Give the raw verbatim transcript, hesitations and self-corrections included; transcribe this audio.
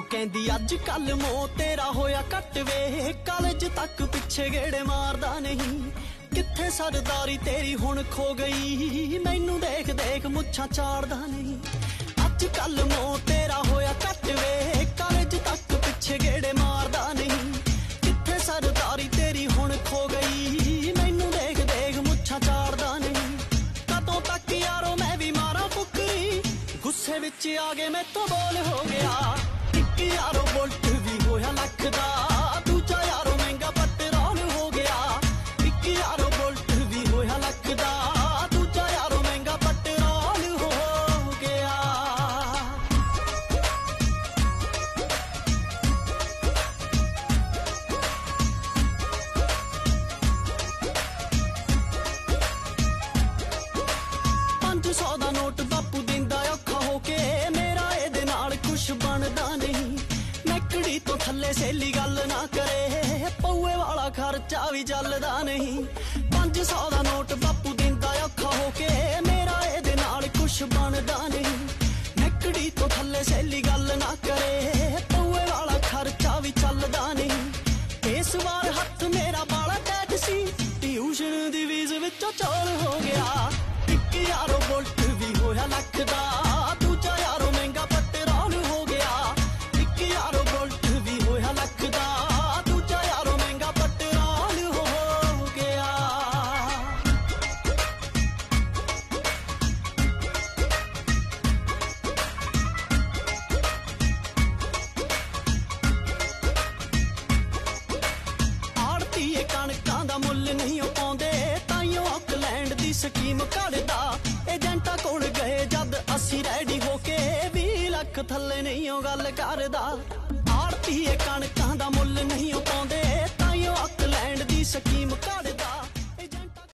कहंदी अज कल मो तेरा होया कट वे, कॉलेज तक पिछे गेड़े मारदा नहीं। किथे सरदारी तेरी हुण खो गई, मैनू देख देख मुच्छां चाड़दा नहीं। अज कल मो तेरा होया कट वे, कॉलेज तक पिछे गेड़े मारदा नहीं। किथे सरदारी तेरी हुण खो गई, मैनू देख देख मुच्छां चाड़दा नहीं। कदों तक यारो मैं भी मारा फुकरी, गुस्से विच आ गए मैं तो बोल हो गया। एक यारो बुलट भी होया लख दा, दूजा यारो महंगा पेट्रोल हो गया। एक यारो बुलट भी होया लख दा, दूजा यारो महंगा पेट्रोल हो गया। पंज सौ दा नोट बापू दिंदा औखा होके, मेरा एदे नाल कुछ बनदा नहीं। नकड़ी तो थल्ले सहेली गल ना करे, पौए वाला खर्चा भी चलदा नहीं। पंज सौ दा नोट बापू दिंदा औखा होके, मेरा एदे नाल कुछ बनदा नहीं। नकड़ी तो थल्ले सहेली गल ना करे, पौए वाला खर्चा भी चलदा नहीं। इस बार हथ मेरा बाला टैट सी, ट्यूशन दी फीस विचों चोल हो गया। एक यारो बुलट भी होया लख दा, दूजा यारो महंगा पेट्रोल हो गया। एक यारो बुलट भी होया लख दा, दूजा यारो महंगा पेट्रोल हो गया। आड़तीए कणकां दा मुੱਲ नहीं पाउंदे, ताइयों ऑकलैंड दी स्कीम कढदा। एजेंटा कोल गए जद असी रेडी होके, बीस लख थल्ले नहीं गल करदा। आड़तीए कणकां दा मुੱਲ नहीं पाउंदे, ताइयों ऑकलैंड दी स्कीम